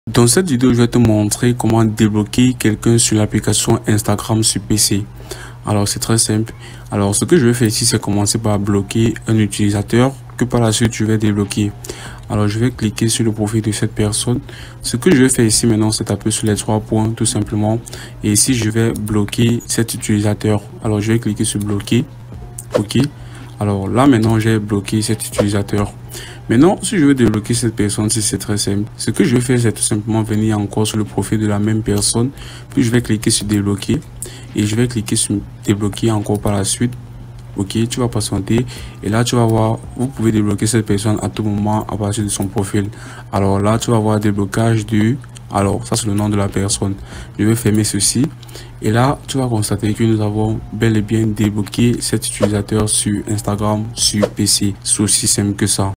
Dans cette vidéo, je vais te montrer comment débloquer quelqu'un sur l'application Instagram sur PC. Alors, c'est très simple. Alors, ce que je vais faire ici, c'est commencer par bloquer un utilisateur que par la suite, je vais débloquer. Alors, je vais cliquer sur le profil de cette personne. Ce que je vais faire ici maintenant, c'est taper sur les 3 points, tout simplement. Et ici, je vais bloquer cet utilisateur. Alors, je vais cliquer sur bloquer. OK. Alors là, maintenant, j'ai bloqué cet utilisateur. Maintenant, si je veux débloquer cette personne, c'est très simple. Ce que je vais faire, c'est tout simplement venir encore sur le profil de la même personne. Puis, je vais cliquer sur débloquer. Et je vais cliquer sur débloquer encore par la suite. OK, tu vas patienter. Et là, tu vas voir, vous pouvez débloquer cette personne à tout moment à partir de son profil. Alors là, tu vas voir déblocage du... Alors, ça, c'est le nom de la personne. Je vais fermer ceci. Et là, tu vas constater que nous avons bel et bien débloqué cet utilisateur sur Instagram, sur PC. C'est aussi simple que ça.